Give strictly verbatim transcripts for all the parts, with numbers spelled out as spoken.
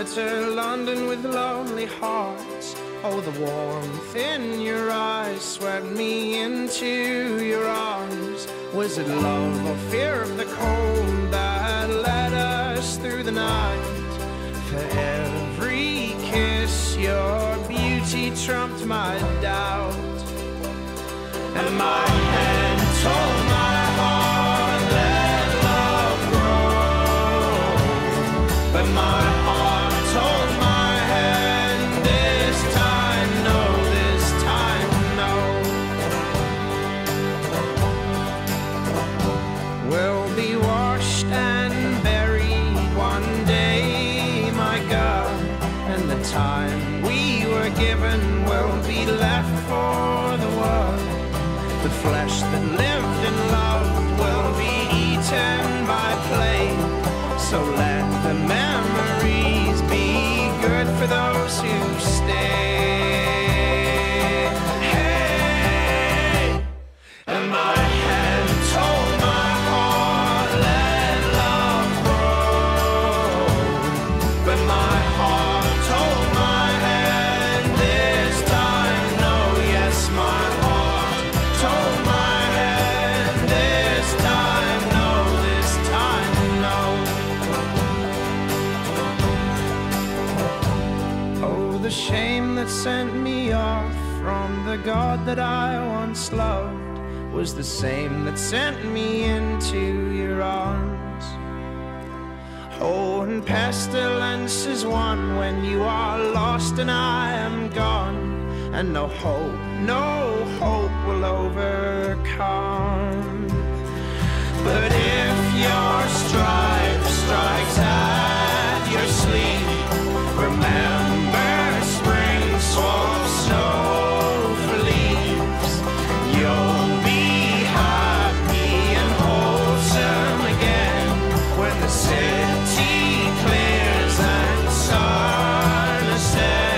enter London with lonely hearts. Oh, the warmth in your eyes swept me into your arms. Was it love or fear of the cold that led us through the night? For every kiss, your beauty trumped my doubt. And my hand told my heart, let love grow. But my heart told my hand, this time no, this time no. We'll be washed and buried one day, my God, and the time we were given will be left for the world. The flesh that lived and loved will be eaten by plague. So let the memories be good for those who stay. Hey, and my hand told my heart, let love grow. But my heart told my hand, this time no, yes, my heart told my hand, this time no, this time no. Oh, the shame that sent me off from the God that I once loved was the same that sent me into your arms. Oh, and pestilence is one when you are lost and I am gone, and no hope, no hope will overcome. But if your stripe strikes at your sleeve, remember spring swamp snow for leaves. You'll be happy and wholesome again when the city clears and the sun ascends.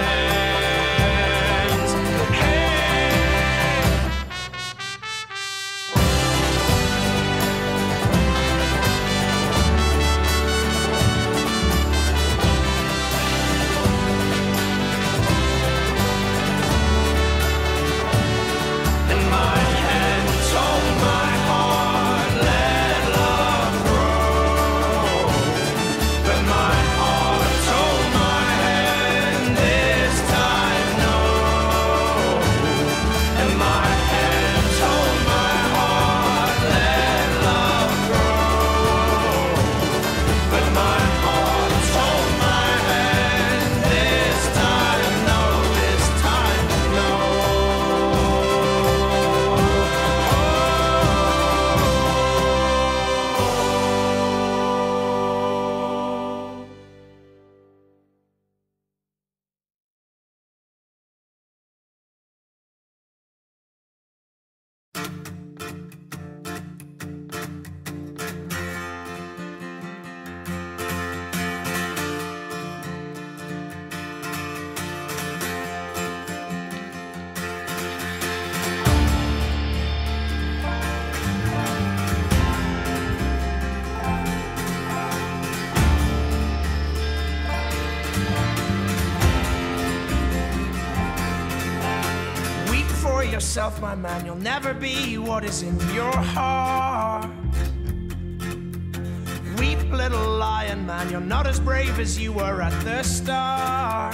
Yourself, my man, you'll never be what is in your heart. Weep, little lion man, you're not as brave as you were at the start.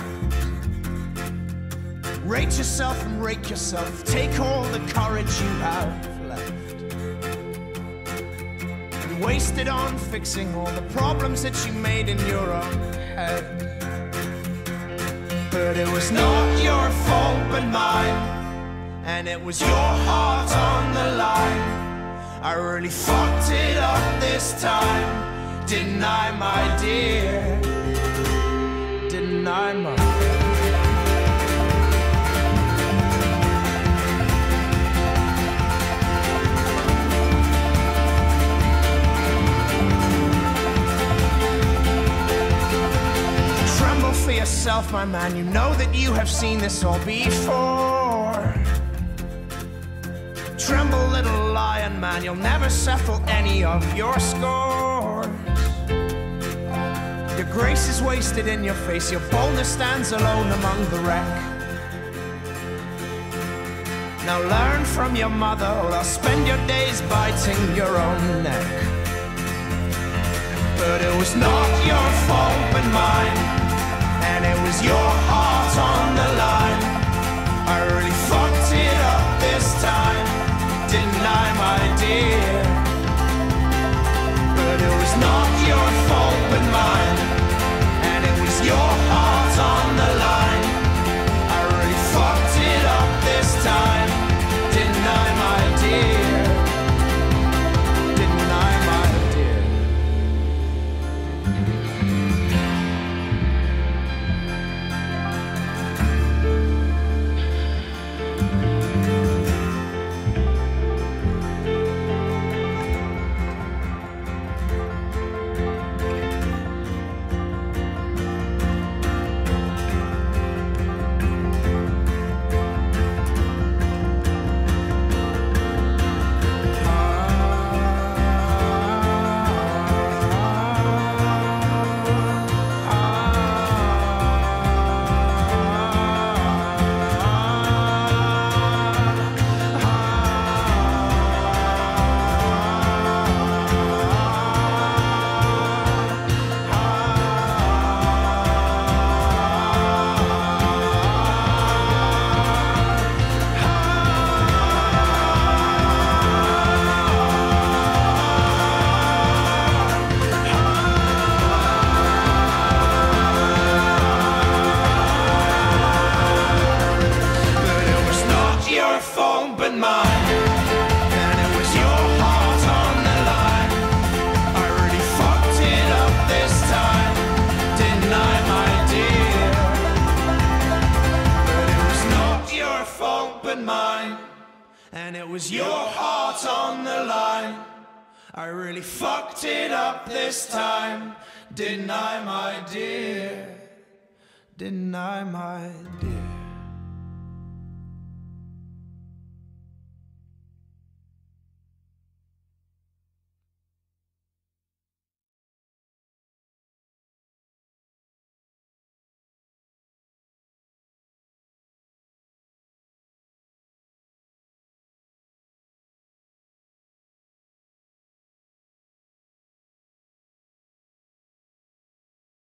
Rate yourself and rake yourself, take all the courage you have left and waste it on fixing all the problems that you made in your own head. But it was not your fault but mine, and it was your heart on the line. I really fucked it up this time, didn't I, my dear? Didn't I, my dear? Tremble for yourself, my man, you know that you have seen this all before. Tremble, little lion man, you'll never settle any of your scores. Your grace is wasted in your face, your boldness stands alone among the wreck. Now learn from your mother, or I'll spend your days biting your own neck. But it was not your fault but mine, and it was your heart on the line. I really fucked it up this time, didn't I, my dear? But it was not your fault but mine, and it was your heart on the line. I really fucked it up this time, didn't I, my dear? Didn't I, my dear? And it was your heart on the line. I really fucked it up this time, didn't I, my dear? Didn't I, my dear?